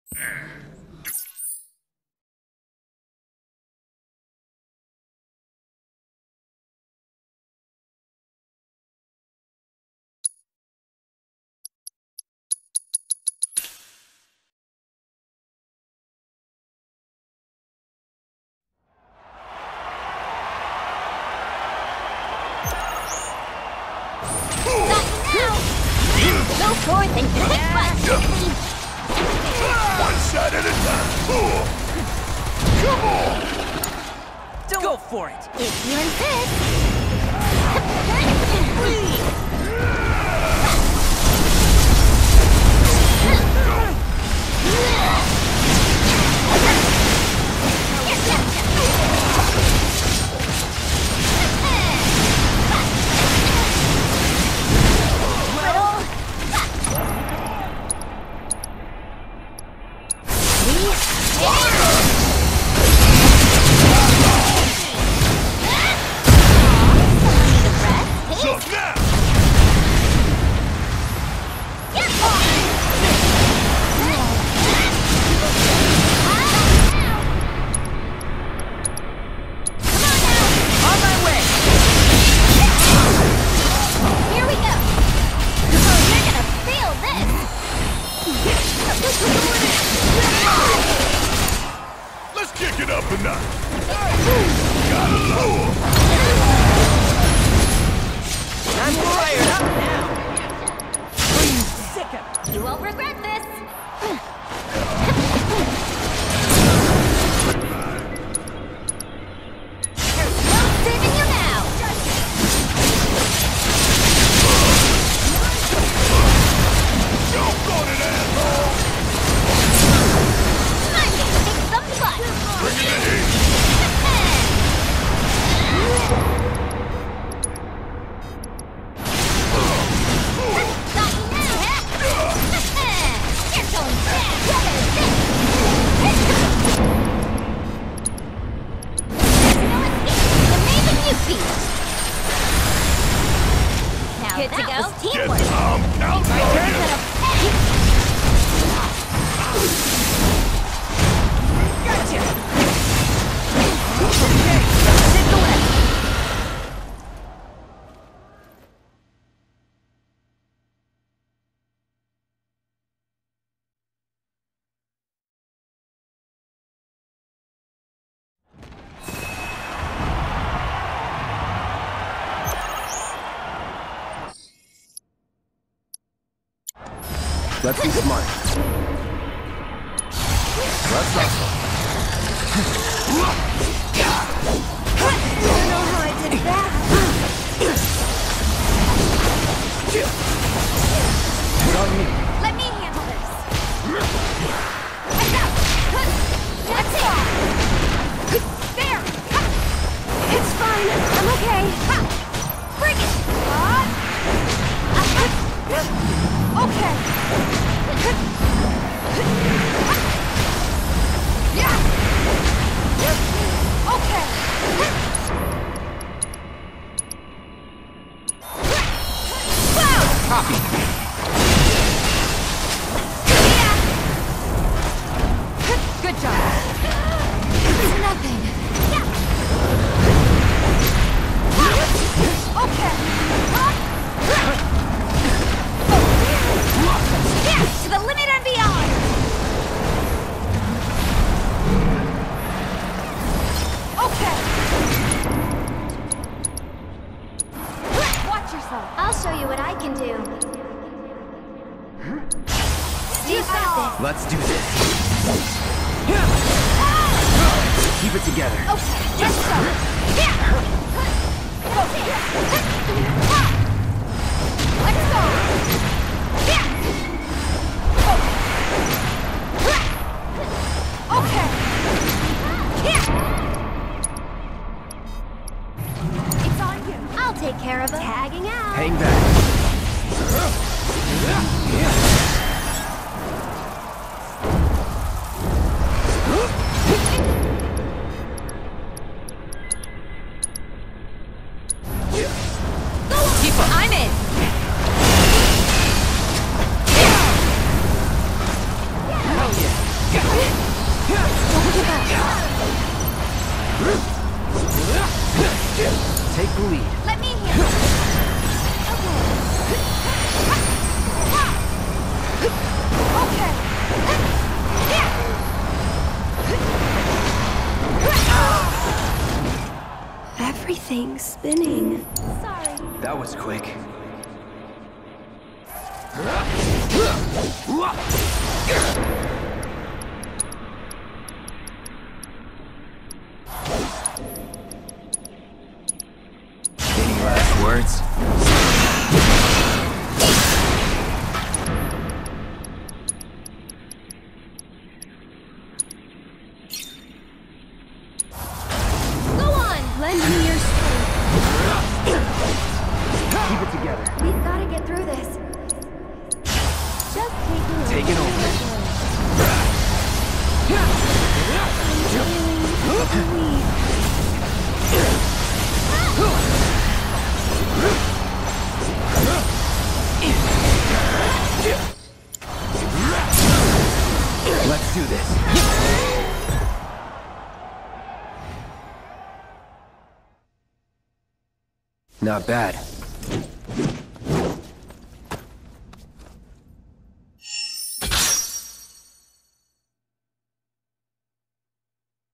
Go forth and kick butt! One shot at a time! Come on! Go for it! If you insist! Let's kick it up a notch! Gotta lower! I'm fired up now! Sick of it! You won't regret this! There's no saving you now! Jump on it, asshole! Time to kick some butt! Bring in the heat! Got you now! You're going down! There's no escape! Amazing you beat! Now Good to that go? was Get teamwork! Tom counting on you! Gotcha! Okay, let's hit the left! Let's be smart. Let's hustle. I don't know how I did that! Put on me. Let me handle this! Let's go! That's it! There! It's fine! I'm okay! Bring it! Okay! Yeah! Okay! Copy. Good job! It's nothing! Okay! To the limit and beyond! Okay! Watch yourself! I'll show you what I can do. You got this! Let's do this. Keep it together. Okay, let's go! Let's go! Okay! It's on you. I'll take care of it. Tagging out. Hang back. I'm in! Hell yeah. Everything's spinning. Sorry. That was quick. Any last words? Lend me your strength. Keep it together. We've got to get through this. Just Take it over. Let's do this. Not bad.